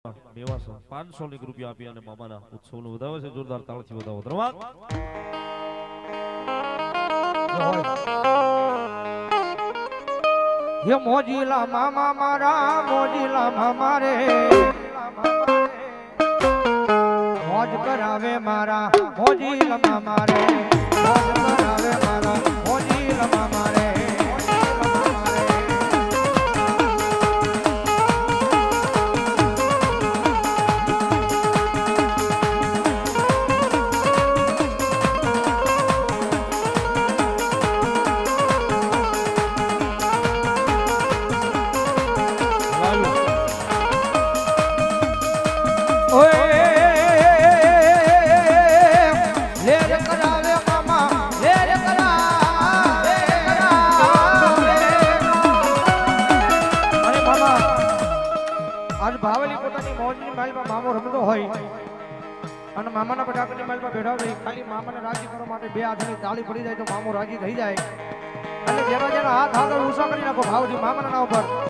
મેવાસો 500 રૂપિયા આપી અને મામાના ઉત્સવનું વધાવે છે. જોરદાર તાળથી વધાવો. ધન્યવાદ. હે મોજીલા મામા મારા, મોજીલા મામા રે, મોજ કરાવે મારા મોજીલા મામા રે, મોજ કરાવે મારા મોજીલા મામા રે. ભાવેલી પોતાની મોજની માલમાં મામો રમતો હોય અને મામાના પટાકની માલમાં બેઠા હોય, ખાલી મામાને રાજી કરવા માટે બે હાથની તાળી પડી જાય તો મામો રાજી થઈ જાય. અને જેના જેના હાથ આગળ ઊંચા કરી નાખો ભાવજી મામાના નામ પર.